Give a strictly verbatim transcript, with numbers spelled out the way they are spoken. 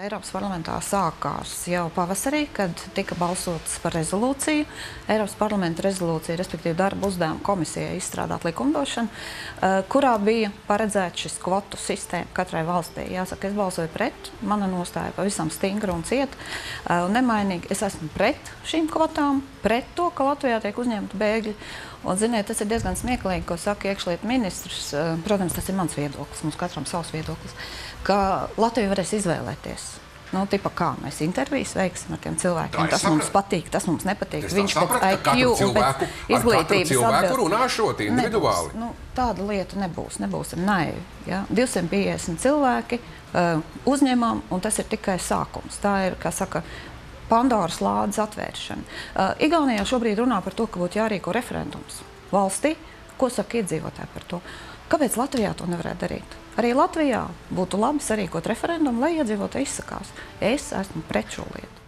Eiropas parlamentā sākās jau pavasarī, kad tika balsots par rezolūciju. Eiropas parlamenta rezolūcija, respektīvi darba uzdevuma komisijai izstrādāt likumdošanu, kurā bija paredzēts šis kvotu sistēma katrai valstī. Jāsaka, es balsoju pret, mana nostāja pavisam stingra un cieta un nemainīga. Es esmu pret šīm kvotām, pret to, ka Latvijā tiek uzņemti bēgļi. Un, ziniet, tas ir diezgan smieklīgi, ko saka iekšlietu ministrs. Protams, tas ir mans viedoklis, mums katram savs viedoklis, ka Latvija varēs izvēlēties. Nu, tipa kā mēs intervijas veiksim ar tiem cilvēkiem. Tas mums patīk, tas mums nepatīk. Viņš pēc I Q un pēc izglītības cilvēku runāšot individuāli. Nu, tāda lieta nebūs, nebūsim naivi. Ja? divsimt piecdesmit cilvēki uh, uzņemam, un tas ir tikai sākums. Tā ir, kā saka, Pandoras lādes atvēršana. Uh, Igaunijā šobrīd runā par to, ka būtu jārīko referendums valstī. Ko saka iedzīvotāji par to? Kāpēc Latvijā to nevarētu darīt? Arī Latvijā būtu labi sarīkot referendumu, lai iedzīvotāji izsakās. Es esmu pret šo lietu.